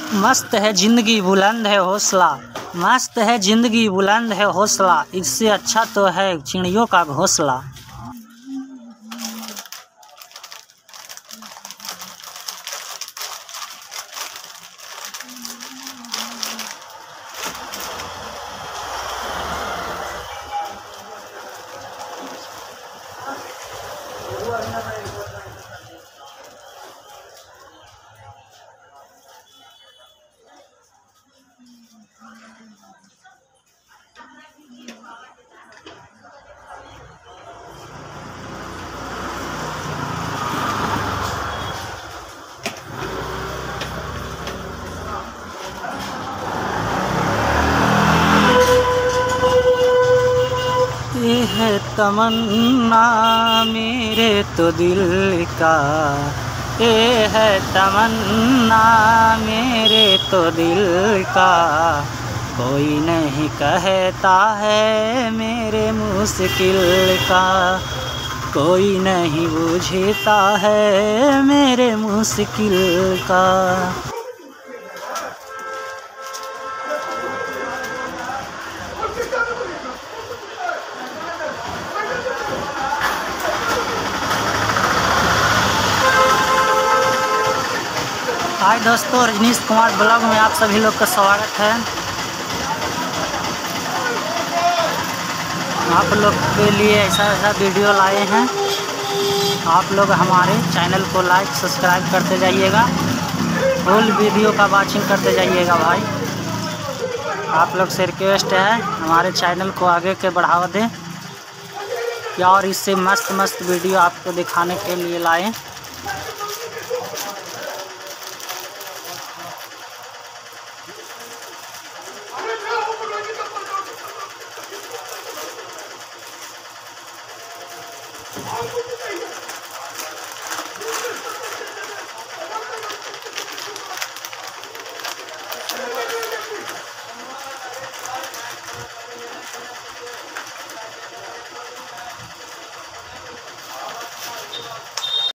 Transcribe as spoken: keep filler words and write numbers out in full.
मस्त है ज़िंदगी बुलंद है हौसला, मस्त है ज़िंदगी बुलंद है हौसला, इससे अच्छा तो है चिड़ियों का घोंसला। ये है तमन्ना मेरे तो दिल का, ये है तमन्ना मेरे तो दिल का, कोई नहीं कहता है मेरे मुश्किल का, कोई नहीं बुझता है मेरे मुश्किल का। हाय दोस्तों, रजनीश कुमार ब्लॉग में आप सभी लोग का स्वागत है। आप लोग के लिए ऐसा ऐसा वीडियो लाए हैं। आप लोग हमारे चैनल को लाइक सब्सक्राइब करते जाइएगा, फुल वीडियो का वाचिंग करते जाइएगा भाई। आप लोग से रिक्वेस्ट है हमारे चैनल को आगे के बढ़ावा दें या और इससे मस्त मस्त वीडियो आपको दिखाने के लिए लाएं। I'm